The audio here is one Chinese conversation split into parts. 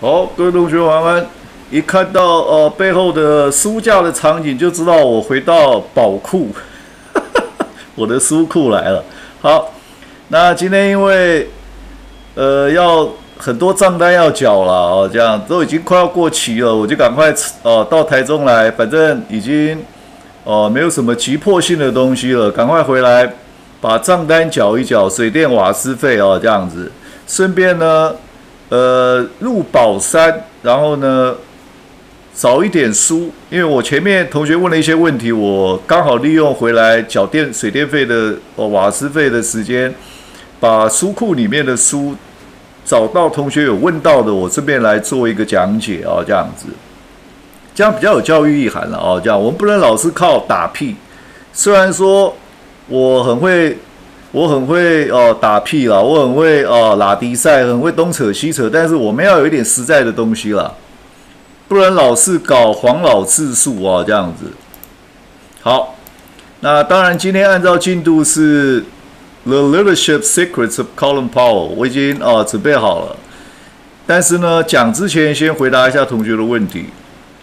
好，各位同学晚安。一看到背后的书架的场景，就知道我回到宝库，我的书库来了。好，那今天因为要很多账单要缴了哦，这样都已经快要过期了，我就赶快到台中来，反正已经没有什么急迫性的东西了，赶快回来把账单缴一缴，水电瓦斯费哦这样子，顺便呢入宝山，然后呢找一点书，因为我前面同学问了一些问题，我刚好利用回来缴水电费的瓦斯费的时间，把书库里面的书找到同学有问到的，我这边来做一个讲解哦，这样子，这样比较有教育意涵了哦。这样我们不能老是靠打屁，虽然说我很会打屁啦，我很会拉低赛，很会东扯西扯，但是我们要有一点实在的东西啦。不然老是搞黄老字数啊，这样子。好，那当然今天按照进度是 The Leadership Secrets of Colin Powell， 我已经准备好了。但是呢，讲之前先回答一下同学的问题。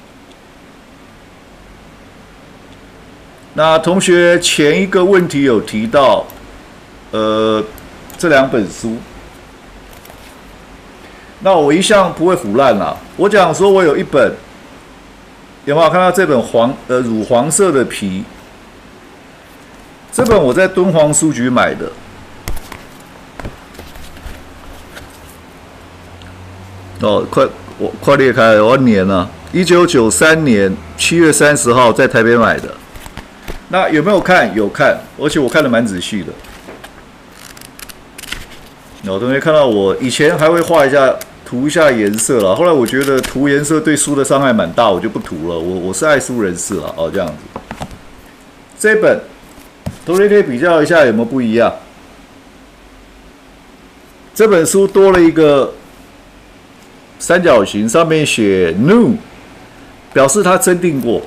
那同学前一个问题有提到，这两本书。那我一向不会唬烂啦，我讲说我有一本，有没有看到这本乳黄色的皮？这本我在敦煌书局买的，快裂开了，我要粘了。1993年7月30号在台北买的。那有没有看？有看，而且我看得蛮仔细的。同学看到我以前还会画一下。涂一下颜色了，后来我觉得涂颜色对书的伤害蛮大，我就不涂了。我是爱书人士了哦，这样子。这本同学可以比较一下有没有不一样？这本书多了一个三角形，上面写 new， 表示它增订过。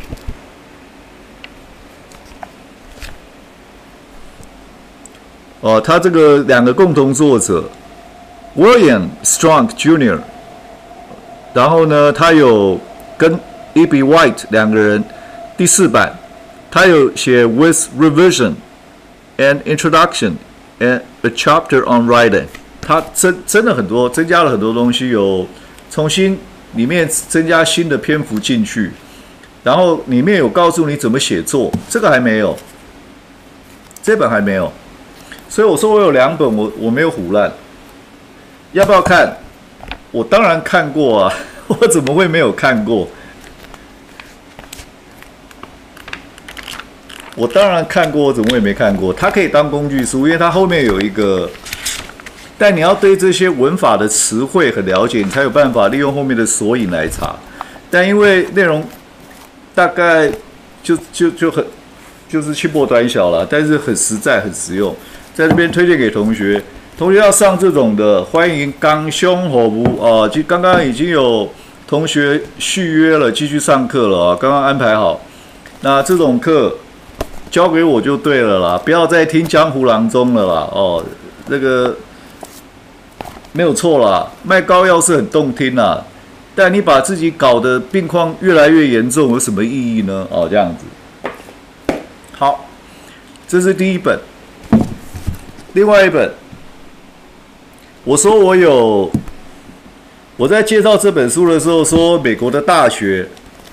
它这个两个共同作者。William Strunk Jr.， 然后呢，他有跟 E.B. White 两个人，第4版，他有写 With Revision and Introduction and a Chapter on Writing， 他真的很多，增加了很多东西，有重新里面增加新的篇幅进去，然后里面有告诉你怎么写作，这个还没有，这本还没有，所以我说我有2本，我没有唬烂。要不要看？我当然看过啊，我怎么会没有看过？我当然看过，我怎么会没看过？它可以当工具书，因为它后面有一个，但你要对这些文法的词汇很了解，你才有办法利用后面的索引来查。但因为内容大概就是轻薄短小了，但是很实在、很实用，在这边推荐给同学。同学要上这种的，欢迎刚兄火不啊！刚刚已经有同学续约了，继续上课了啊！刚刚安排好，那这种课交给我就对了啦，不要再听江湖郎中了啦哦，这个没有错啦，卖膏药是很动听啦，但你把自己搞得病况越来越严重，有什么意义呢？哦，这样子。好，这是第一本，另外一本。我说我在介绍这本书的时候说，美国的大学，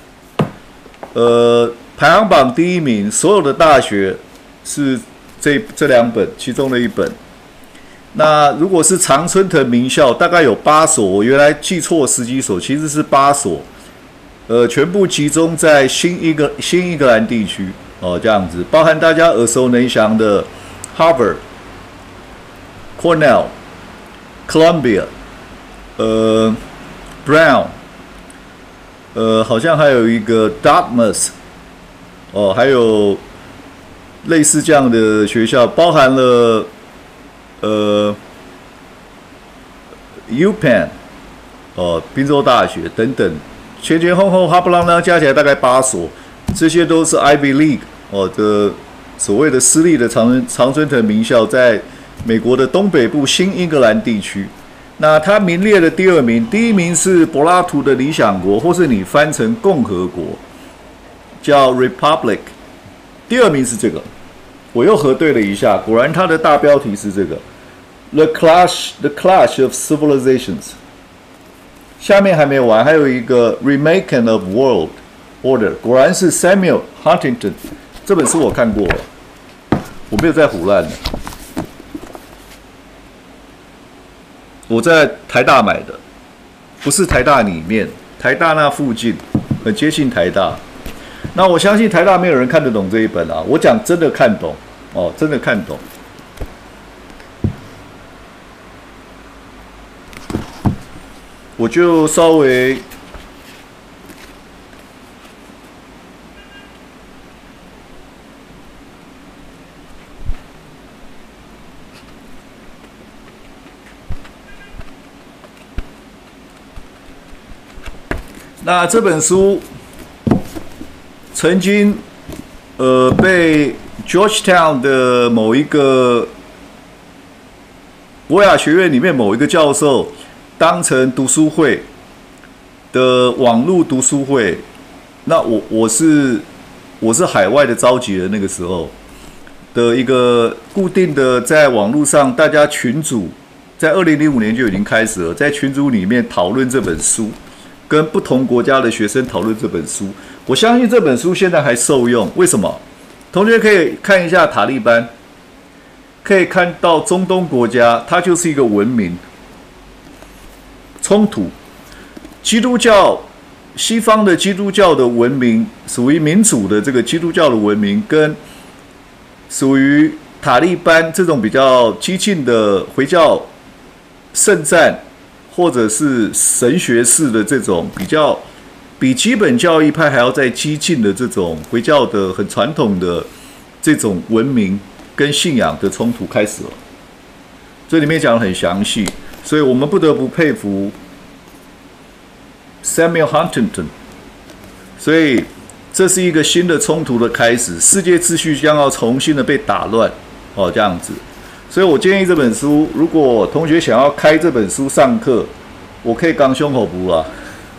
排行榜第1名，所有的大学是这2本其中的一本。那如果是常春藤名校，大概有8所，我原来记错10几所，其实是8所，全部集中在新英格兰地区哦，这样子，包含大家耳熟能详的 Harvard、Cornell。Columbia， Brown， 好像还有一个 Dartmouth， 还有类似这样的学校，包含了UPenn， 宾州大学等等，前后后哈不啷当加起来大概8所，这些都是 Ivy League 的所谓的私立的常春藤名校，在美国的东北部新英格兰地区， 那它名列的第2名，第1名是柏拉图的《理想国》，或是你翻成共和国，叫 Republic。第2名是这个，我又核对了一下，果然它的大标题是这个 The Clash of Civilizations。下面还没完，还有一个 Remaking of World Order， 果然是 Samuel Huntington。这本书我看过了，我没有在唬烂的。我在台大买的，不是台大里面，台大那附近，很接近台大。那我相信台大没有人看得懂这一本啊，我讲真的看懂哦，真的看懂。我就稍微那这本书曾经被 Georgetown 的某一个博雅学院里面某一个教授当成读书会的网络读书会。那我是海外的召集人，那个时候的一个固定的在网络上大家群组，在2005年就已经开始了，在群组里面讨论这本书。跟不同国家的学生讨论这本书，我相信这本书现在还受用。为什么？同学可以看一下塔利班，可以看到中东国家，它就是一个文明冲突。基督教，西方的基督教的文明，属于民主的这个基督教的文明，跟属于塔利班这种比较激进的回教圣战。或者是神学式的这种比基本教义派还要再激进的这种回教的很传统的这种文明跟信仰的冲突开始了。这里面讲得很详细，所以我们不得不佩服 Samuel Huntington。所以这是一个新的冲突的开始，世界秩序将要重新的被打乱，哦，这样子。所以我建议这本书，如果同学想要开这本书上课，我可以刚胸口补啊，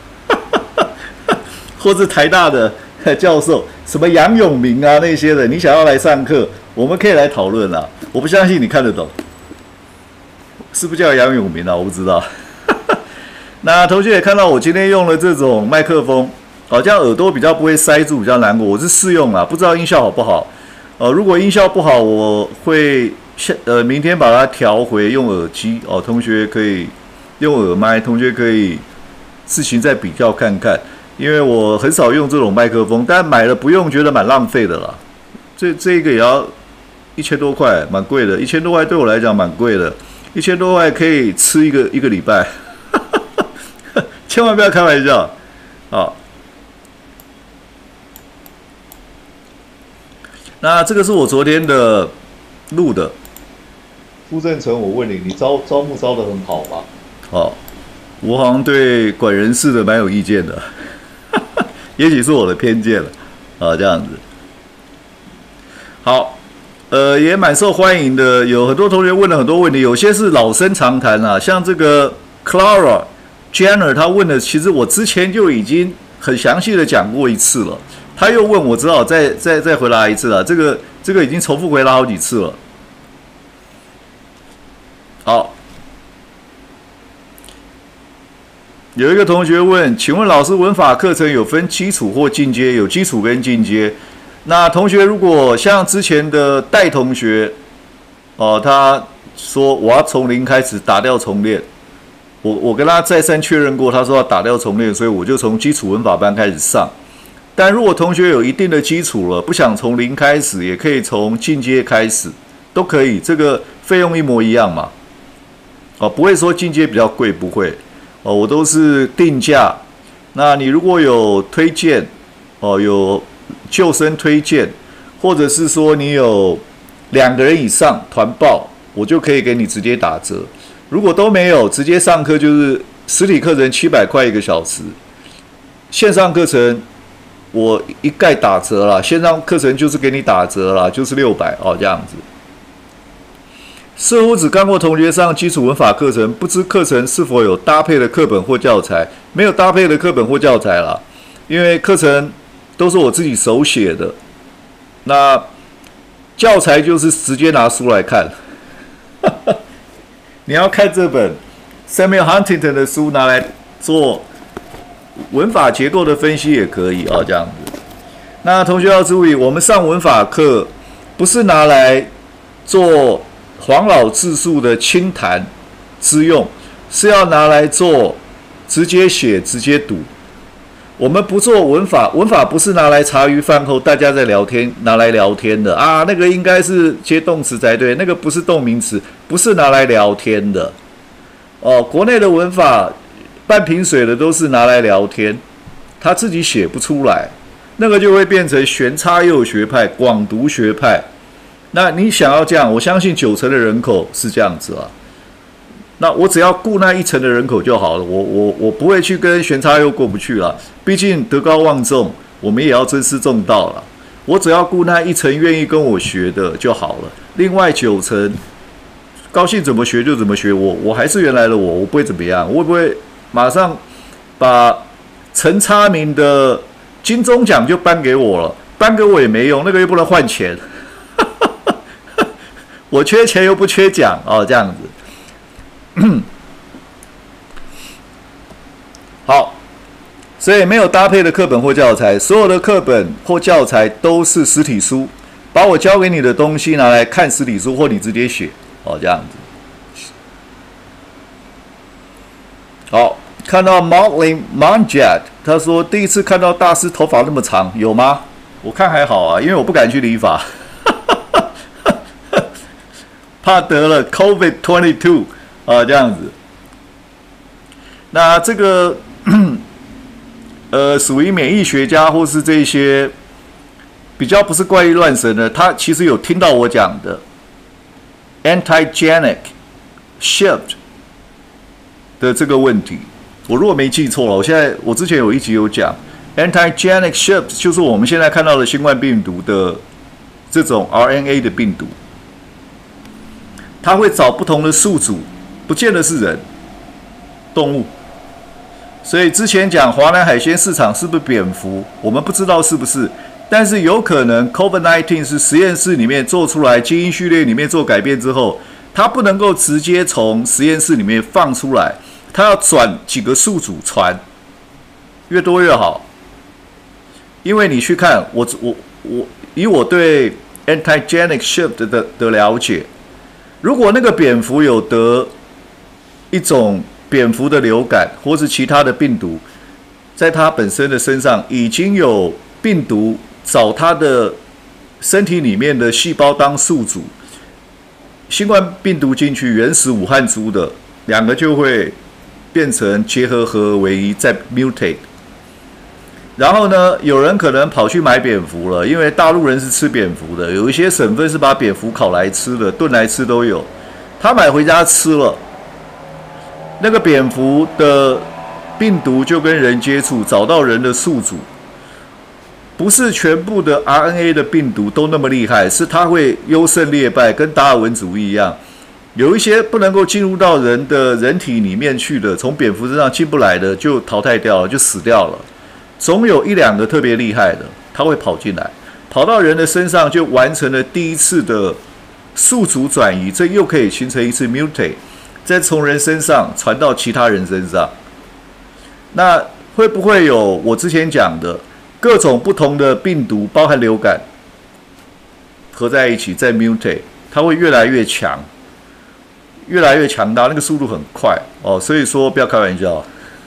或是台大的教授，什么杨永明啊那些的，你想要来上课，我们可以来讨论啦。我不相信你看得懂，是不是叫杨永明啊？我不知道。那同学也看到我今天用了这种麦克风，这样耳朵比较不会塞住，比较难过。我是试用啦，不知道音效好不好。如果音效不好，我会明天把它调回用耳机哦。同学可以用耳麦，同学可以自行再比较看看。因为我很少用这种麦克风，但买了不用觉得蛮浪费的啦。这个也要1000多块，蛮贵的。1000多块对我来讲蛮贵的，1000多块可以吃一个礼拜，千万不要开玩笑啊！那这个是我昨天的录的。傅正成，我问你，你招募招得很好吧？好，我好像对管人事的蛮有意见的，也许是我的偏见了啊，这样子。好，也蛮受欢迎的，有很多同学问了很多问题，有些是老生常谈啦，像这个 Clara Jenner 他问的，其实我之前就已经很详细的讲过一次了。他又问我，只好再回答一次了。这个已经重复回答好几次了。好，有一个同学问，请问老师，文法课程有分基础或进阶？有基础跟进阶。那同学如果像之前的戴同学，他说我要从零开始打掉重练，我跟他再三确认过，他说要打掉重练，所以我就从基础文法班开始上。但如果同学有一定的基础了，不想从零开始，也可以从进阶开始，都可以。这个费用一模一样嘛，不会说进阶比较贵，不会，我都是定价。那你如果有推荐，有救生推荐，或者是说你有2个人以上团报，我就可以给你直接打折。如果都没有，直接上课就是实体课程700块1个小时，线上课程我一概打折啦，线上课程就是给你打折啦，就是600这样子。 似乎只看过同学上基础文法课程，不知课程是否有搭配的课本或教材。没有搭配的课本或教材啦，因为课程都是我自己手写的。那教材就是直接拿书来看。你要看这本 Samuel Huntington 的书，拿来做文法结构的分析也可以哦，这样子。那同学要注意，我们上文法课不是拿来做黄老字数的清谈之用，是要拿来做直接写、直接读。我们不做文法，文法不是拿来茶余饭后大家在聊天拿来聊天的啊，那个应该是接动词才对，那个不是动名词，不是拿来聊天的。哦，国内的文法半瓶水的都是拿来聊天，他自己写不出来，那个就会变成玄差幼学派、广读学派。那你想要这样，我相信90%的人口是这样子啊。那我只要顾那1成的人口就好了，我不会去跟玄差幼过不去了，毕竟德高望重，我们也要尊师重道了。我只要顾那1成愿意跟我学的就好了，另外9成高兴怎么学就怎么学，我还是原来的我不会怎么样，我会不会马上把陈差明的金钟奖就颁给我了？颁给我也没用，那个又不能换钱，我缺钱又不缺奖哦，这样子。好，所以没有搭配的课本或教材，所有的课本或教材都是实体书，把我教给你的东西拿来看实体书，或你直接写哦，这样子。好，看到 Marlin Manjat， 他说第一次看到大师头发那么长，有吗？我看还好啊，因为我不敢去理发，怕得了 COVID-22。这样子，那这个属于免疫学家或是这些比较不是怪力乱神的，他其实有听到我讲的 antigenic shift 的这个问题。我如果没记错了，我之前有一集有讲 antigenic shift 就是我们现在看到的新冠病毒的这种 RNA 的病毒，它会找不同的宿主。不见得是人，动物。所以之前讲华南海鲜市场是不是蝙蝠，我们不知道是不是，但是有可能 COVID-19 是实验室里面做出来，基因序列里面做改变之后，它不能够直接从实验室里面放出来，它要转几个宿主传，越多越好。因为你去看以我对 antigenic shift 的了解，如果那个蝙蝠有得一种蝙蝠的流感，或是其他的病毒，在它本身的身上已经有病毒找它的身体里面的细胞当宿主，新冠病毒进去，原始武汉株的2个就会变成结合为一，再 mutate。然后呢，有人可能跑去买蝙蝠了，因为大陆人是吃蝙蝠的，有一些省份是把蝙蝠烤来吃的，炖来吃都有。他买回家吃了。那个蝙蝠的病毒就跟人接触，找到人的宿主，不是全部的 RNA 的病毒都那么厉害，是它会优胜劣败，跟达尔文主义一样，有一些不能够进入到人的人体里面去的，从蝙蝠身上进不来的就淘汰掉了，就死掉了。总有1、2个特别厉害的，它会跑进来，跑到人的身上就完成了第一次的宿主转移，这又可以形成一次 mutate。再从人身上传到其他人身上，那会不会有我之前讲的各种不同的病毒，包含流感，合在一起再 mutate， 它会越来越强，越来越强大，那个速度很快哦。所以说不要开玩笑，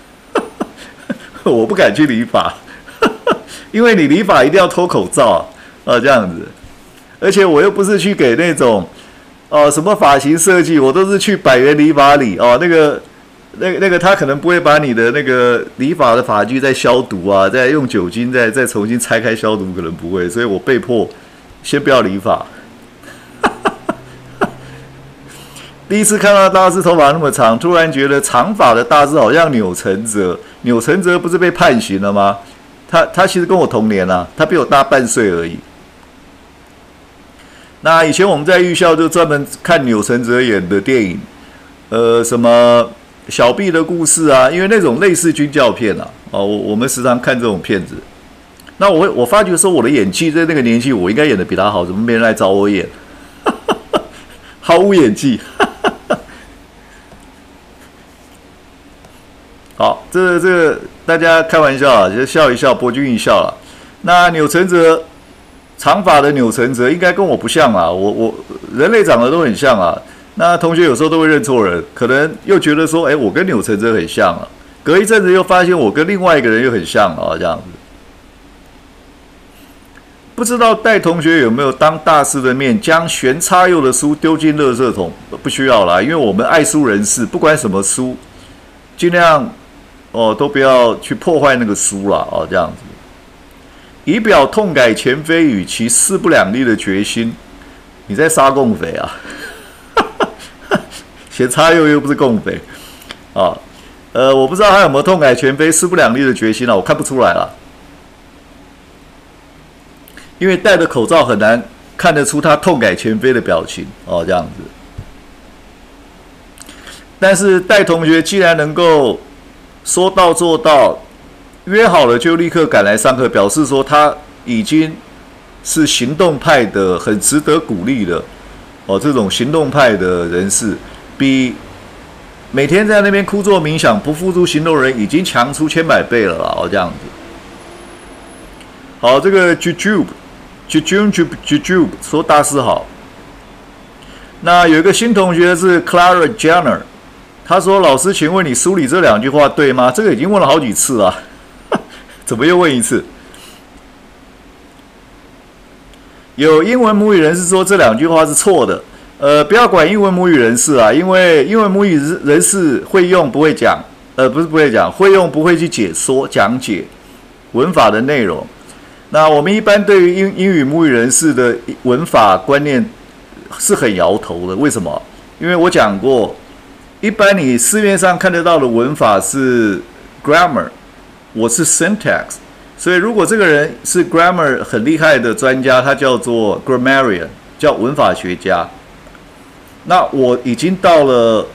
我不敢去理发，因为你理发一定要脱口罩这样子，而且我又不是去给那种。什么发型设计，我都是去百元理发理哦。那个他可能不会把你的那个理发的发具再消毒啊，再用酒精再重新拆开消毒，可能不会，所以我被迫先不要理发。第一次看到大师头发那么长，突然觉得长发的大师好像钮承泽。钮承泽不是被判刑了吗？他其实跟我同年啊，他比我大半岁而已。 那以前我们在预校就专门看钮承泽演的电影，什么小毕的故事啊，因为那种类似军教片啊，我们时常看这种片子。那我发觉说我的演技在那个年纪，我应该演的比他好，怎么没人来找我演？毫无演技。好，这个大家开玩笑啊，就笑一笑，博君一笑啦。那钮承泽，长发的钮承泽应该跟我不像啊，我人类长得都很像啊。那同学有时候都会认错人，可能又觉得说，我跟钮承泽很像啊。隔一阵子又发现我跟另外一个人又很像啊，这样子。不知道戴同学有没有当大师的面将玄插右的书丢进垃圾桶？不需要啦，因为我们爱书人士，不管什么书，尽量都不要去破坏那个书啦，这样子。以表痛改前非与其势不两立的决心，你在杀共匪啊？玄插右又不是共匪啊。我不知道他有没有痛改前非、势不两立的决心啊，我看不出来啦。因为戴着口罩很难看得出他痛改前非的表情这样子。但是戴同学既然能够说到做到，约好了就立刻赶来上课，表示说他已经是行动派的，很值得鼓励的这种行动派的人士，比每天在那边枯坐冥想不付诸行动人已经强出千百倍了啦这样子。好，这个 Jujube 说大师好。那有一个新同学是 Clara Jenner， 他说：“老师，请问你书里这两句话对吗？”这个已经问了好几次了，怎么又问一次？有英文母语人士说这两句话是错的。不要管英文母语人士啊，因为英文母语人士会用不会讲，不是不会讲，会用不会去解说讲解文法的内容。那我们一般对于英语母语人士的文法观念是很摇头的，为什么？因为我讲过，一般你市面上看得到的文法是 grammar， 我是 syntax， 所以如果这个人是 grammar 很厉害的专家，他叫做 grammarian， 叫文法学家。那我已经到了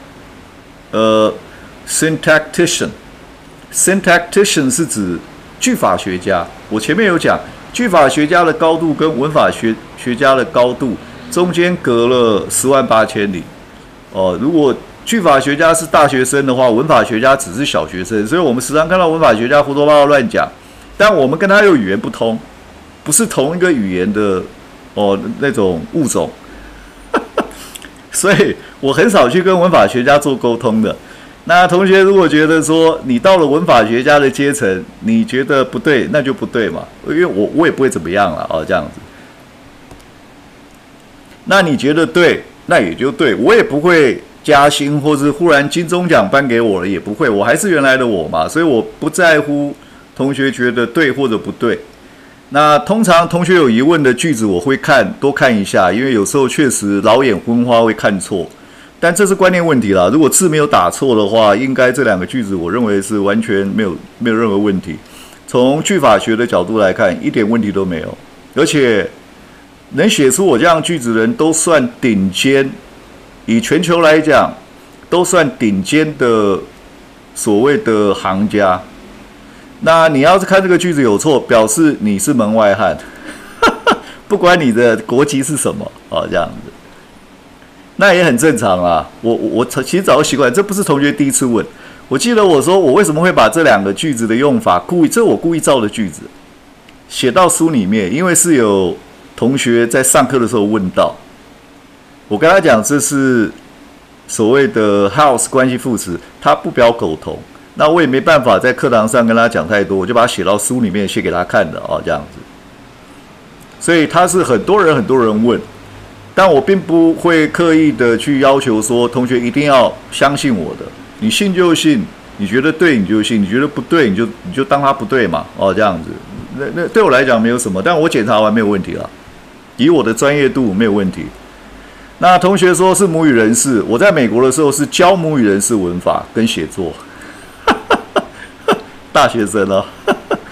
syntactician 是指句法学家。我前面有讲，句法学家的高度跟文法学家的高度中间隔了10万8千里。如果句法学家是大学生的话，文法学家只是小学生，所以我们时常看到文法学家胡说八道乱讲，但我们跟他又语言不通，不是同一个语言的那种物种。所以我很少去跟文法学家做沟通的。那同学如果觉得说你到了文法学家的阶层，你觉得不对，那就不对嘛，因为我也不会怎么样了这样子。那你觉得对，那也就对，我也不会加薪，或是忽然金钟奖颁给我了，也不会，我还是原来的我嘛，所以我不在乎同学觉得对或者不对。那通常同学有疑问的句子，我会多看一下，因为有时候确实老眼昏花会看错，但这是观念问题啦。如果字没有打错的话，应该这两个句子我认为是完全没有任何问题。从句法学的角度来看，一点问题都没有，而且能写出我这样句子的人都算顶尖，以全球来讲，都算顶尖的所谓的行家。那你要是看这个句子有错，表示你是门外汉，不管你的国籍是什么这样子，那也很正常啦。我其实早就习惯，这不是同学第一次问。我记得我说我为什么会把这两个句子的用法这我故意造的句子写到书里面，因为是有同学在上课的时候问到，我跟他讲这是所谓的 house 关系副词，它不表苟同。那我也没办法在课堂上跟他讲太多，我就把它写到书里面写给他看的这样子。所以他是很多人问，但我并不会刻意的去要求说同学一定要相信我的，你信就信，你觉得对你就信，你觉得不对你就当他不对嘛这样子。那对我来讲没有什么，但我检查完没有问题了，以我的专业度没有问题。那同学说是母语人士，我在美国的时候是教母语人士文法跟写作。大学生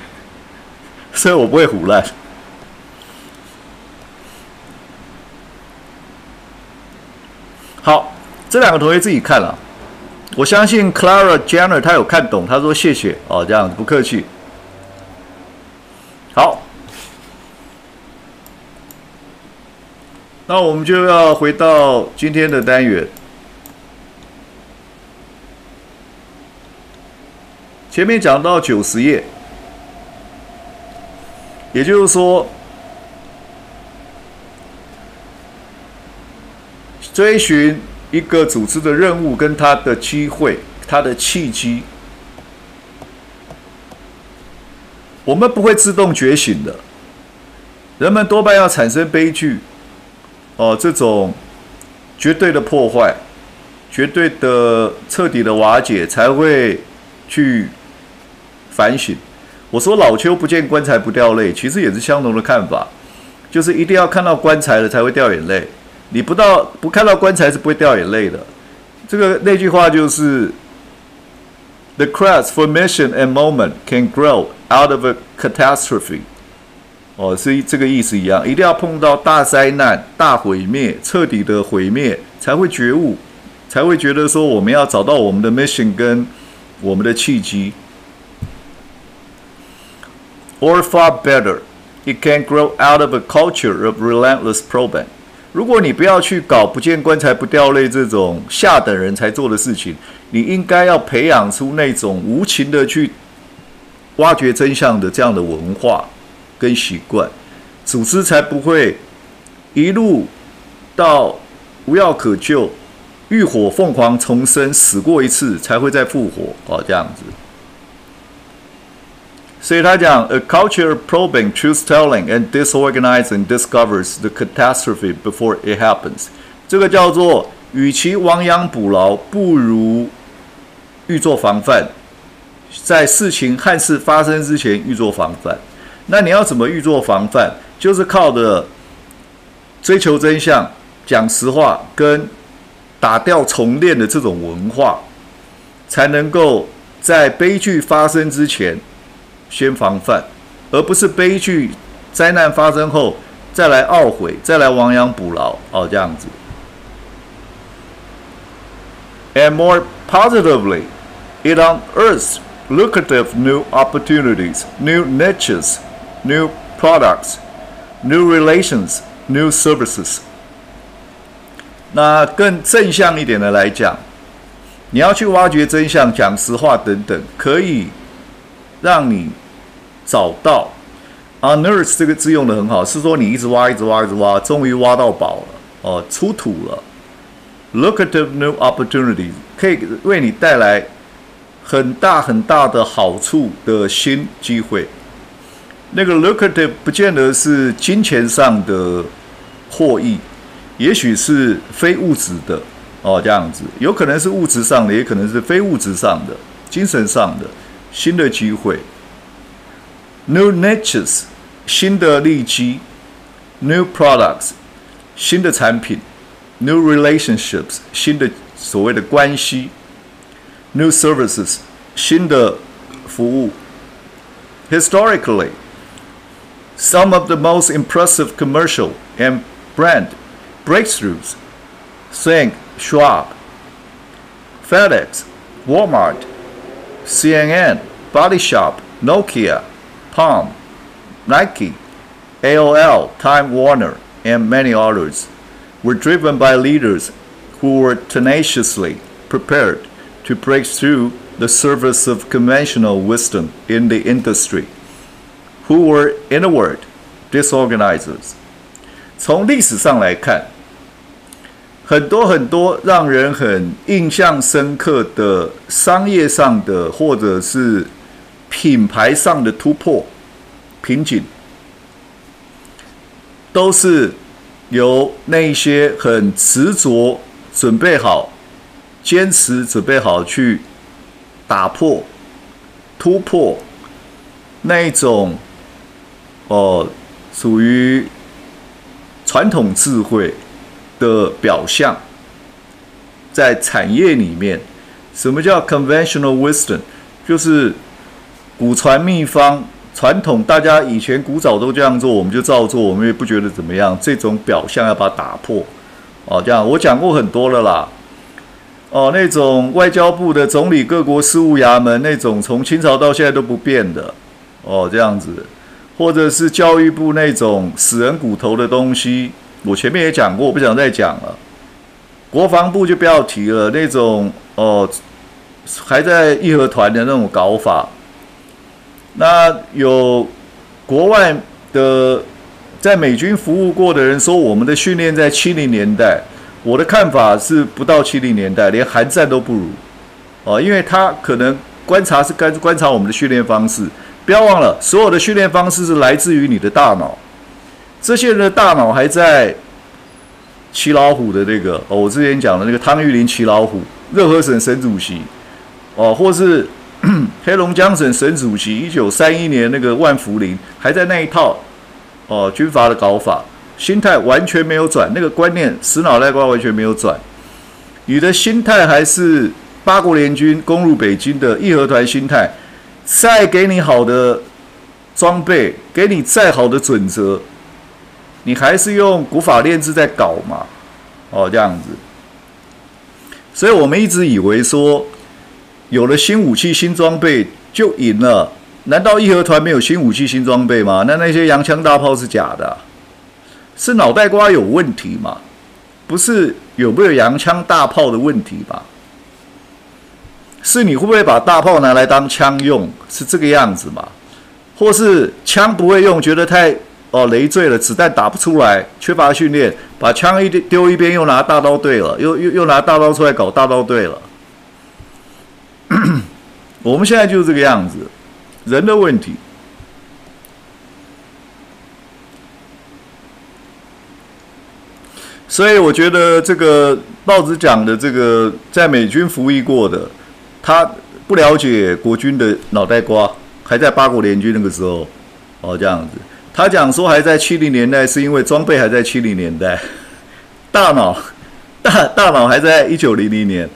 所以我不会唬烂。 这两个同学自己看了，我相信 Clara Jenner 她有看懂，她说谢谢哦，这样不客气。好，那我们就要回到今天的单元。前面讲到90页，也就是说，追寻一个组织的任务跟它的机会、它的契机，我们不会自动觉醒的。人们多半要产生悲剧，这种绝对的破坏、绝对的彻底的瓦解，才会去反省。我说老邱不见棺材不掉泪，其实也是相同的看法，就是一定要看到棺材了才会掉眼泪。你不看到棺材是不会掉眼泪的。那句话就是 ，The crest formation and moment can grow out of a catastrophe。是这个意思一样，一定要碰到大灾难、大毁灭、彻底的毁灭，才会觉悟，才会觉得说我们要找到我们的 mission 跟我们的契机。Or far better, it can grow out of a culture of relentless probing。如果你不要去搞不见棺材不掉泪这种下等人才做的事情，你应该要培养出那种无情的去挖掘真相的这样的文化跟习惯，组织才不会一路到无药可救，浴火凤凰重生，死过一次才会再复活这样子。所以他讲 ，a culture of probing, truth-telling, and disorganizing discovers the catastrophe before it happens。这个叫做，与其亡羊补牢，不如预做防范。在事情憾事发生之前预做防范。那你要怎么预做防范？就是靠着追求真相、讲实话跟打掉重练的这种文化，才能够在悲剧发生之前先防范，而不是悲剧灾难发生后再来懊悔，再来亡羊补牢这样子。And more positively, it unearths lucrative new opportunities, new niches, new products, new relations, new services。那更正向一点的来讲，你要去挖掘真相、讲实话等等，可以让你找到 unearth 这个字用的很好，是说你一直挖、一直挖、一直挖，终于挖到宝了，出土了。lucrative new opportunities 可以为你带来很大很大的好处的新机会。那个 lucrative 不见得是金钱上的获益，也许是非物质的这样子，有可能是物质上的，也可能是非物质上的、精神上的新的机会。New niches 新的利基 ，new products 新的产品 ，new relationships 新的所谓的关系 ，new services 新的服务。Historically, some of the most impressive commercial and brand breakthroughs, think Schwab, FedEx, Walmart, CNN, Body Shop, Nokia, Palm, Nike, AOL, Time Warner, and many others, were driven by leaders who were tenaciously prepared to break through the surface of conventional wisdom in the industry, who were, in a word, disorganizers. 从历史上来看，很多让人很印象深刻的商业上的或者是品牌上的突破瓶颈，都是由那些很执着、准备好、坚持、准备好去打破、突破那一种属于传统智慧的表象，在产业里面，什么叫 conventional wisdom？ 就是古传秘方，传统大家以前古早都这样做，我们就照做，我们也不觉得怎么样。这种表象要把它打破，这样我讲过很多了啦。 那种外交部的总理各国事务衙门那种从清朝到现在都不变的这样子，或者是教育部那种死人骨头的东西，我前面也讲过，我不想再讲了。国防部就不要提了，那种还在义和团的那种搞法。那有国外的在美军服务过的人说，我们的训练在70年代。我的看法是不到70年代，连韩战都不如，因为他可能观察我们的训练方式。不要忘了，所有的训练方式是来自于你的大脑。这些人的大脑还在骑老虎的那个，我之前讲的那个汤玉麟骑老虎，热河省省主席，或是黑龙江省省主席1931年那个万福林，还在那一套军阀的搞法。心态完全没有转，那个观念死脑袋瓜完全没有转。你的心态还是八国联军攻入北京的义和团心态，再给你好的装备，给你再好的准则，你还是用古法练制在搞嘛？这样子。所以我们一直以为说，有了新武器、新装备就赢了。难道义和团没有新武器、新装备吗？那些洋枪大炮是假的是脑袋瓜有问题嘛？不是有没有洋枪大炮的问题吧？是你会不会把大炮拿来当枪用？是这个样子嘛？或是枪不会用，觉得太累赘了，子弹打不出来，缺乏训练，把枪丢一边，又拿大刀对了，又拿大刀出来搞大刀对了。我们现在就是这个样子，人的问题。所以我觉得这个报纸讲的这个在美军服役过的，他不了解国军的脑袋瓜，还在八国联军那个时候，这样子。他讲说还在70年代，是因为装备还在70年代，大脑还在1900年。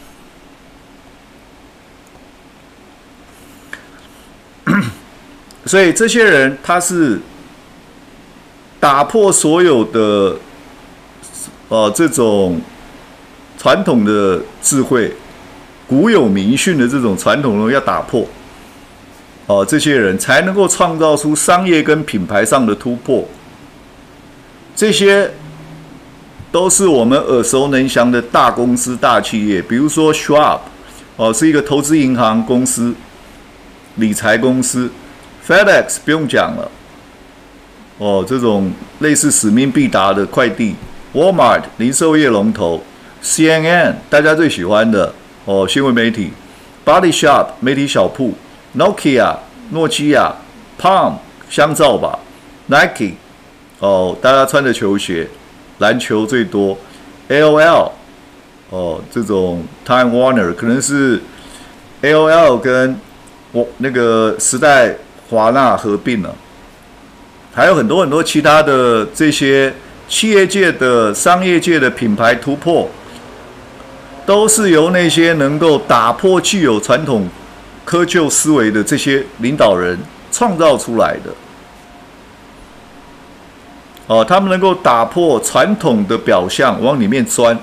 所以这些人他是打破所有的。这种传统的智慧、古有迷训的这种传统要打破，这些人才能够创造出商业跟品牌上的突破。这些都是我们耳熟能详的大公司、大企业，比如说 Schwab，是一个投资银行公司、理财公司 ，FedEx 不用讲了，这种类似使命必达的快递。Walmart 零售业龙头 ，CNN 大家最喜欢的新闻媒体 ，Body Shop 媒体小铺 ，Nokia 诺基亚 ，Palm 香皂吧 ，Nike 大家穿的球鞋，篮球最多 ，AOL 这种 Time Warner 可能是 AOL 跟那个时代华纳合并了，还有很多其他的这些。企业界的、商业界的品牌突破，都是由那些能够打破既有传统窠臼思维的这些领导人创造出来的。他们能够打破传统的表象，往里面钻。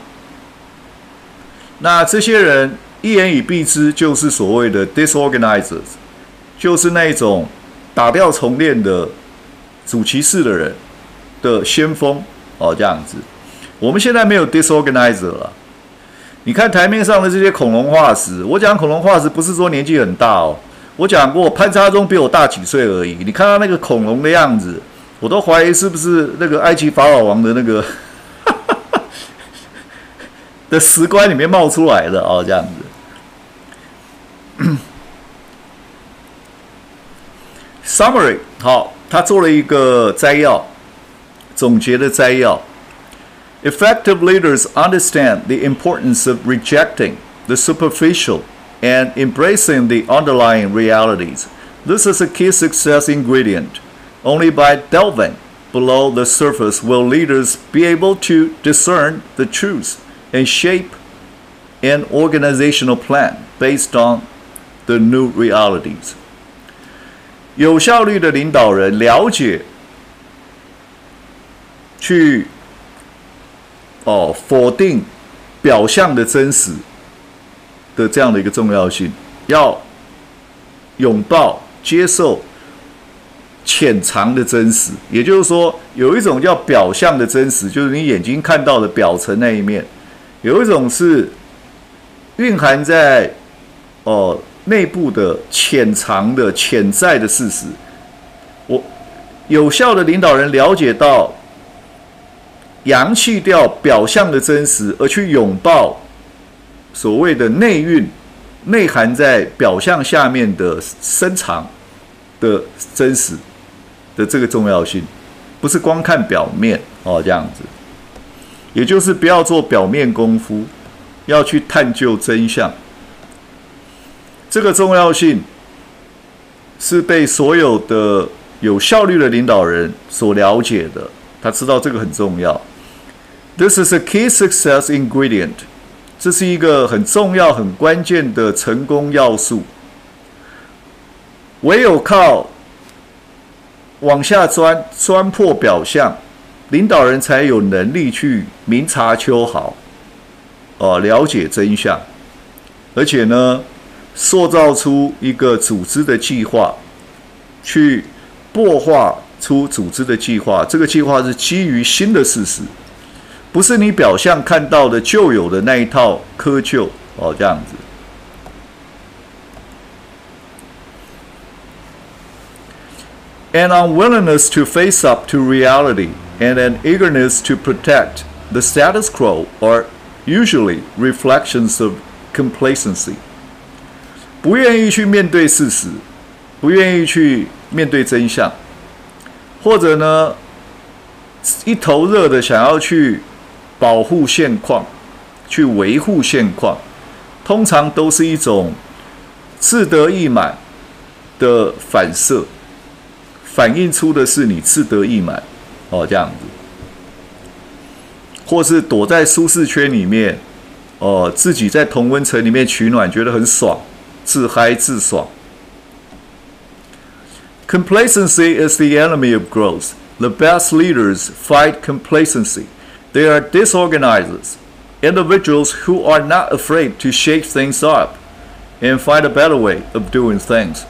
那这些人一言以蔽之，就是所谓的 disorganizers， 就是那种打掉重练的主骑士的人的先锋。这样子，我们现在没有 disorganizer 了。你看台面上的这些恐龙化石，我讲恐龙化石不是说年纪很大我讲过潘插宗比我大几岁而已。你看到那个恐龙的样子，我都怀疑是不是那个埃及法老王的那个的石棺里面冒出来的这样子。Summary 好，他做了一个摘要。总结的摘要 ：Effective leaders understand the importance of rejecting the superficial and embracing the underlying realities. This is a key success ingredient. Only by delving below the surface will leaders be able to discern the truth and shape an organizational plan based on the new realities. 有效率的领导人了解。去否定表象的真实， 的这样的一个重要性，要拥抱、接受潜藏的真实。也就是说，有一种叫表象的真实，就是你眼睛看到的表层那一面；有一种是蕴含在内部的潜藏的潜在的事实。有效的领导人了解到，扬弃掉表象的真实，而去拥抱所谓的内蕴，内含在表象下面的深藏的真实的这个重要性，不是光看表面这样子。也就是不要做表面功夫，要去探究真相。这个重要性是被所有的有效率的领导人所了解的，他知道这个很重要。This is a key success ingredient. 这是一个很重要、很关键的成功要素。唯有靠往下钻破表象，领导人才有能力去明察秋毫，了解真相，而且呢，塑造出一个组织的计划，去擘画出组织的计划。这个计划是基于新的事实，不是你表象看到的旧有的那一套窠臼这样子。An unwillingness to face up to reality and an eagerness to protect the status quo are usually reflections of complacency. 不愿意去面对事实，不愿意去面对真相，或者呢，一头热的想要去保护现况，去维护现况，通常都是一种自得意满的反射，反映出的是你自得意满这样子，或是躲在舒适圈里面，自己在同温层里面取暖，觉得很爽，自嗨自爽。Complacency is the enemy of growth. The best leaders fight complacency. They are disorganizers, individuals who are not afraid to shake things up and find a better way of doing things.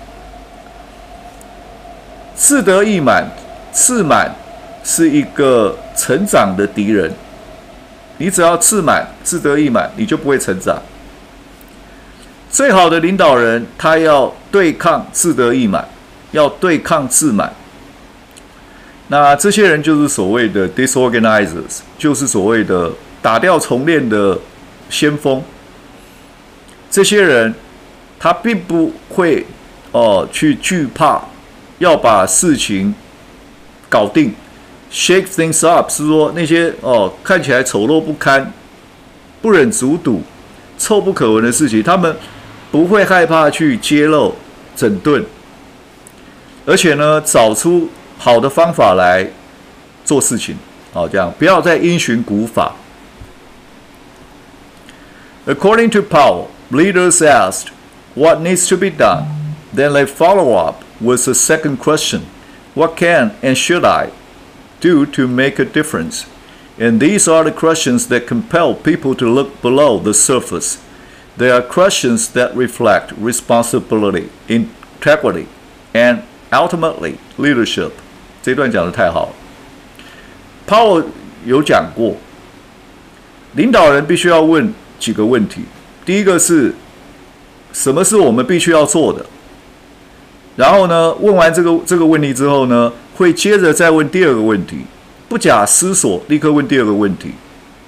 自得意满、自满是一个成长的敌人。你只要自满、自得意满，你就不会成长。最好的领导人，他要对抗自得意满，要对抗自满。那这些人就是所谓的 disorganizers， 就是所谓的打掉重练的先锋。这些人他并不会去惧怕要把事情搞定 ，shake things up 是说那些看起来丑陋不堪、不忍卒睹、臭不可闻的事情，他们不会害怕去揭露、整顿，而且呢，找出好的方法来做事情，这样不要再因循古法。According to Powell, leaders asked what needs to be done, then they follow up with a second question: what can and should I do to make a difference? And these are the questions that compel people to look below the surface. They are questions that reflect responsibility, integrity, and ultimately leadership. 这段讲得太好了。Powell 有讲过，领导人必须要问几个问题。第一个是，什么是我们必须要做的？然后呢，问完这个问题之后呢，会接着再问第二个问题，不假思索，立刻问第二个问题：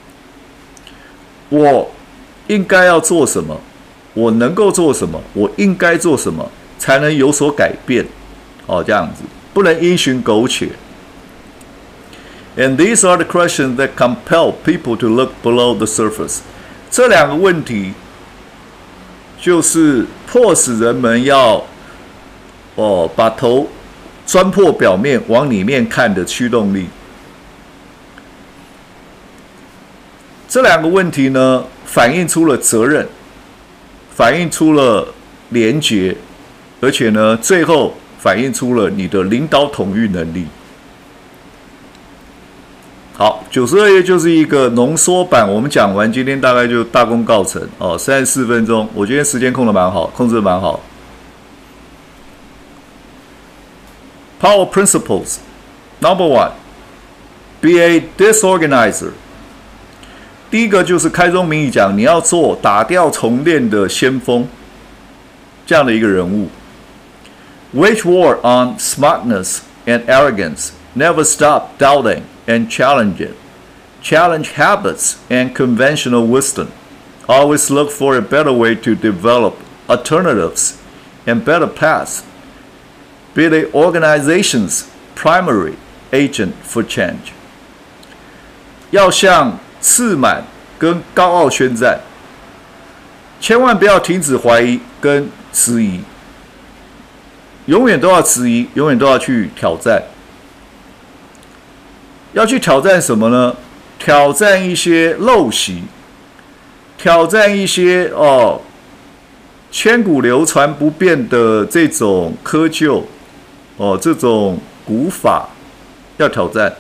我应该要做什么？我能够做什么？我应该做什么才能有所改变？这样子不能因循苟且。And these are the questions that compel people to look below the surface. 这两个问题就是迫使人们要把头钻破表面，往里面看的驱动力。这两个问题呢，反映出了责任，反映出了连结，而且呢，最后反映出了你的领导统御能力。 好，92页就是一个浓缩版，我们讲完，今天大概就大功告成哦，34分钟，我今天时间控制得蛮好。Power principles. Number one, be a disorganizer. 第一个就是开宗明义讲，你要做打掉重练的先锋，这样的一个人物。Wage war on smartness and arrogance. Never stop doubting and challenging. Challenge habits and conventional wisdom. Always look for a better way to develop alternatives and better paths. Be the organization's primary agent for change. 要向自满跟高傲宣战，千万不要停止怀疑跟质疑，永远都要质疑，永远都要去挑战。要去挑战什么呢？挑战一些陋习，挑战一些千古流传不变的这种窠臼，这种古法要挑战。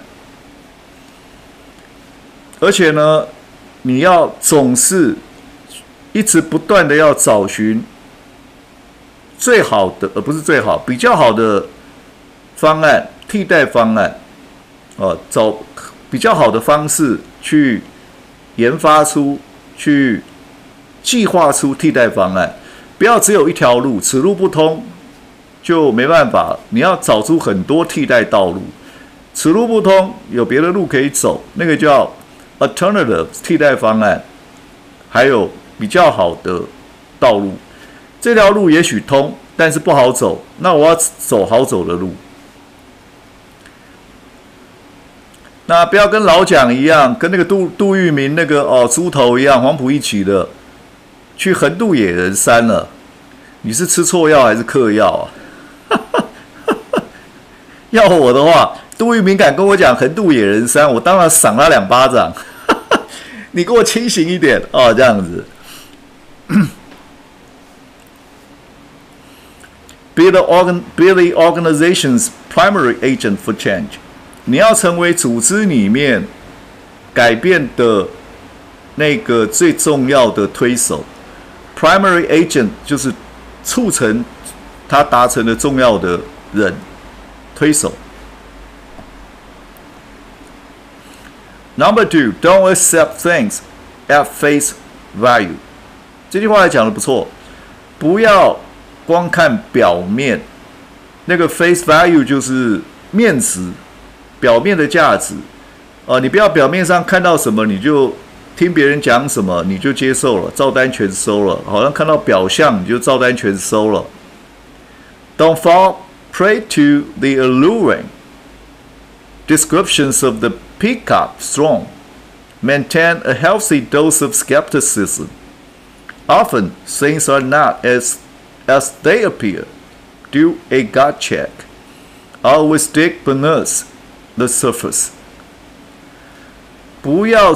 而且呢，你要总是一直不断的要找寻最好的，不是最好，比较好的方案，替代方案。找比较好的方式去研发出、去计划出替代方案，不要只有一条路，此路不通就没办法。你要找出很多替代道路，此路不通有别的路可以走，那个叫 alternative 替代方案，还有比较好的道路。这条路也许通，但是不好走，那我要走好走的路。那不要跟老蒋一样，跟那个杜聿明那个猪头一样，黄埔一期的，去横渡野人山了。你是吃错药还是嗑药啊？要我的话，杜聿明敢跟我讲横渡野人山，我当然赏他2巴掌。你给我清醒一点哦，这样子。Be the organization's primary agent for change. 你要成为组织里面改变的那个最重要的推手 ，primary agent 就是促成他达成的重要的人，推手。Number two, don't accept things at face value. 这句话讲得不错，不要光看表面，那个 face value 就是面值。表面的价值，你不要表面上看到什么你就听别人讲什么你就接受了，照单全收了，好像看到表象你就照单全收了。Don't fall prey to the alluring descriptions of the peacock throne. Maintain a healthy dose of skepticism. Often things are not as they appear. Do a gut check. Always dig beneath the surface. 不要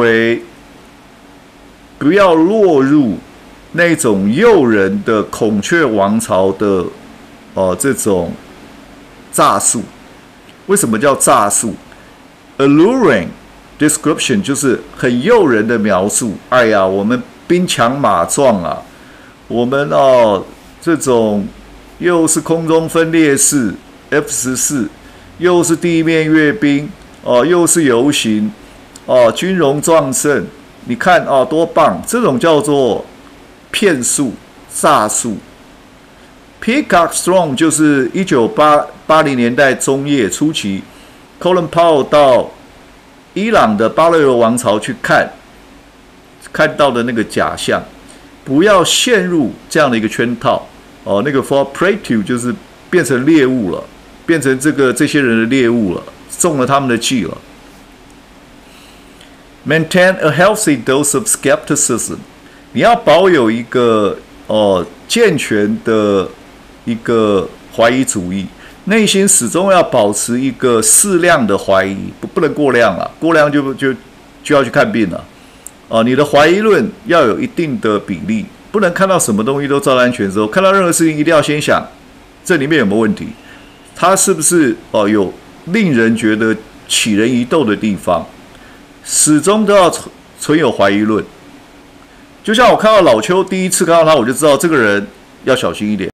落入那种诱人的孔雀王朝的这种诈术。为什么叫诈术 ？Alluring description 就是很诱人的描述。哎呀，我们兵强马壮啊，我们这种又是空中分列式 F-14。又是地面阅兵，又是游行，军容壮盛，你看多棒！这种叫做骗术、诈术。Peacock Throne 就是1980年代中叶初期 ，Colin Powell 到伊朗的巴勒维王朝去看到的那个假象，不要陷入这样的一个圈套。那个 fall prey to 就是变成猎物了。变成这些人的猎物了，中了他们的计了。Maintain a healthy dose of skepticism. 你要保有一个健全的一个怀疑主义，内心始终要保持一个适量的怀疑，不能过量了，过量就要去看病了。你的怀疑论要有一定的比例，不能看到什么东西都照单全收，看到任何事情一定要先想这里面有没有问题。它是不是有令人觉得起人疑窦的地方，始终都要存有怀疑论。就像我看到老邱第一次看到他，我就知道这个人要小心一点。